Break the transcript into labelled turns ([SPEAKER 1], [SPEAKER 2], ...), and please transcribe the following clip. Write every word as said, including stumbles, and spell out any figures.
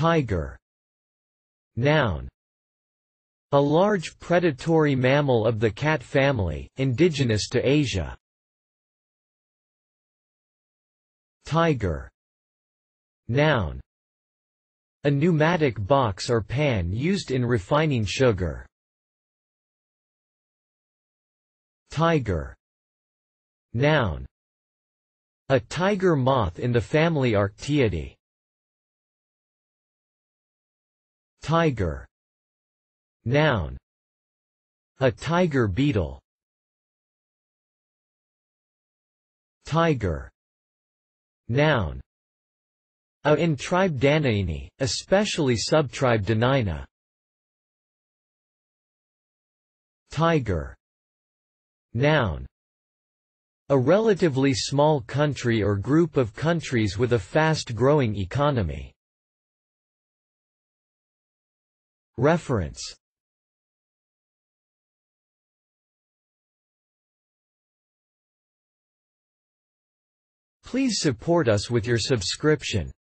[SPEAKER 1] Tiger. Noun. A large predatory mammal of the cat family, indigenous to Asia. Tiger. Noun. A pneumatic box or pan used in refining sugar. Tiger. Noun. A tiger moth in the family Arctiidae. Tiger. Noun. A tiger beetle. Tiger. Noun. A in tribe Danaini, especially subtribe Danaina. Tiger. Noun. A relatively small country or group of countries with a fast-growing economy. Reference. Please support us with your subscription.